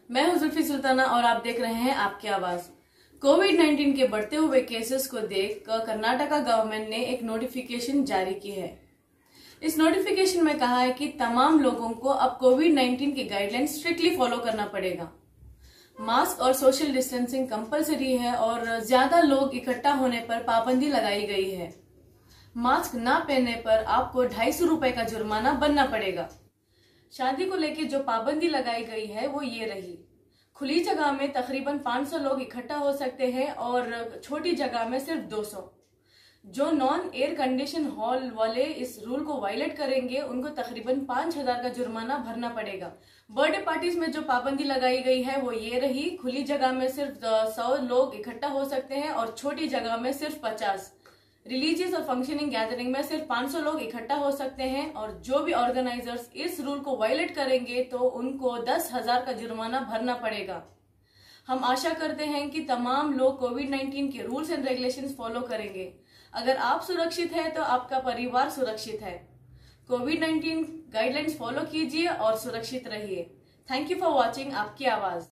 मैं हूं जुल्फी सुल्ताना और आप देख रहे हैं आपकी आवाज। कोविड-19 के बढ़ते हुए केसेस को देख कर्नाटका गवर्नमेंट ने एक नोटिफिकेशन जारी की है। इस नोटिफिकेशन में कहा है कि तमाम लोगों को अब कोविड-19 की गाइडलाइन स्ट्रिक्टली फॉलो करना पड़ेगा। मास्क और सोशल डिस्टेंसिंग कंपलसरी है और ज्यादा लोग इकट्ठा होने पर पाबंदी लगाई गई है। मास्क ना पहनने पर आपको 250 रुपए का जुर्माना भरना पड़ेगा। शादी को लेकर जो पाबंदी लगाई गई है वो ये रही, खुली जगह में तकरीबन 500 लोग इकट्ठा हो सकते हैं और छोटी जगह में सिर्फ 200। जो नॉन एयर कंडीशन हॉल वाले इस रूल को वायलेट करेंगे उनको तकरीबन 5000 का जुर्माना भरना पड़ेगा। बर्थडे पार्टीज में जो पाबंदी लगाई गई है वो ये रही, खुली जगह में सिर्फ 100 लोग इकट्ठा हो सकते हैं और छोटी जगह में सिर्फ 50। रिलीजियस और फंक्शनिंग गैदरिंग में सिर्फ 500 लोग इकट्ठा हो सकते हैं और जो भी ऑर्गेनाइजर्स इस रूल को वायलेट करेंगे तो उनको 10,000 का जुर्माना भरना पड़ेगा। हम आशा करते हैं कि तमाम लोग कोविड-19 के रूल्स एंड रेगुलेशंस फॉलो करेंगे। अगर आप सुरक्षित है तो आपका परिवार सुरक्षित है। कोविड-19 गाइडलाइंस फॉलो कीजिए और सुरक्षित रहिए। थैंक यू फॉर वॉचिंग आपकी आवाज।